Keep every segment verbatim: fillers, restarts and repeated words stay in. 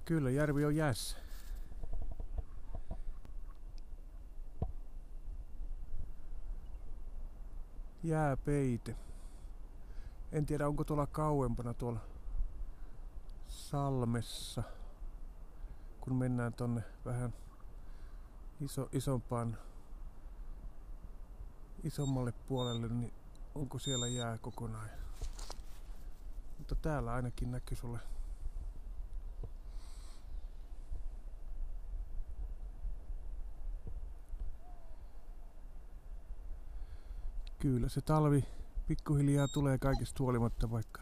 Kyllä, järvi on jäässä. Jääpeite. En tiedä, onko tuolla kauempana tuolla Salmessa, kun mennään tonne vähän iso, isompaan, isommalle puolelle, niin onko siellä jää kokonaan. Mutta täällä ainakin näkyy sulle. Kyllä se talvi pikkuhiljaa tulee kaikesta huolimatta, vaikka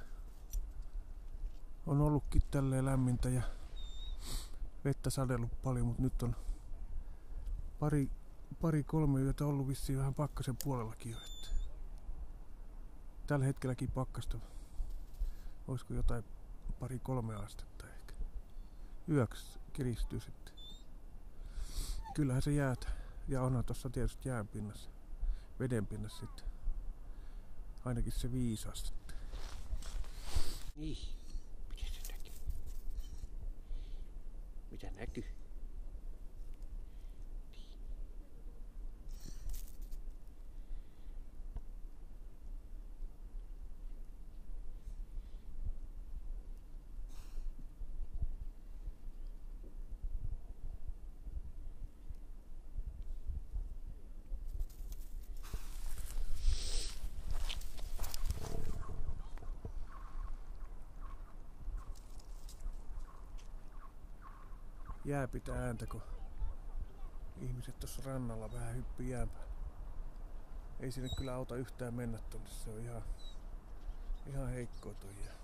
on ollutkin tälleen lämmintä ja vettä sadellut paljon, mutta nyt on pari, pari kolme yötä ollut vissiin vähän pakkasen puolellakin jo. Että tällä hetkelläkin pakkasta olisiko jotain pari kolme astetta ehkä. Yöksi kiristyy sitten. Kyllähän se jäätä. Ja onhan tossa tietysti jään pinnassa, veden pinnassa sitten. Ainakin se viisi astetta. Niin. Mitä se näkyy? Mitä näkyy? Jää pitää ääntä, kun ihmiset tuossa rannalla vähän hyppii jään päällä. Ei sinne kyllä auta yhtään mennä tonne, se on ihan, ihan heikkoa toi jää.